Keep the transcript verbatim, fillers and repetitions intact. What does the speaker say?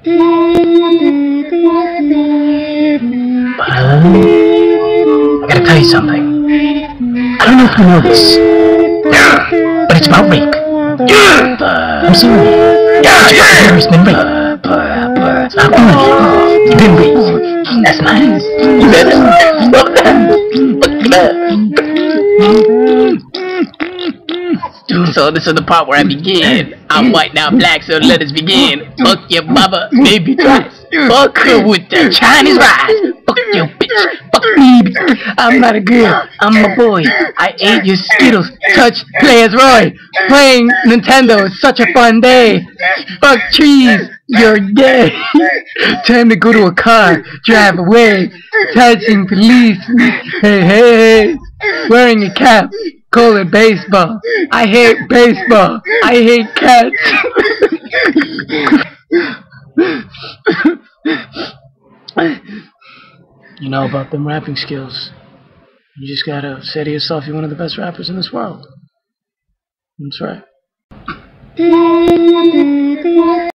But uh, I gotta tell you something. I don't know if you know this, but it's about rape. I'm sorry. It's been raped. How come I? You've been raped. That's nice. You better stop that. So this is the part where I begin. I'm white, now black, so let us begin. Fuck your mama, baby twice. Fuck her with the Chinese rice. Fuck your bitch. Fuck me, bitch. I'm not a girl. I'm a boy. I ate your Skittles. Touch, play as Roy. Playing Nintendo is such a fun day. Fuck trees. You're gay. Time to go to a car. Drive away. Touching police. Hey, hey, hey. Wearing a cap. Call it baseball. I hate baseball. I hate cats. You know about them rapping skills. You just gotta say to yourself, you're one of the best rappers in this world. That's right.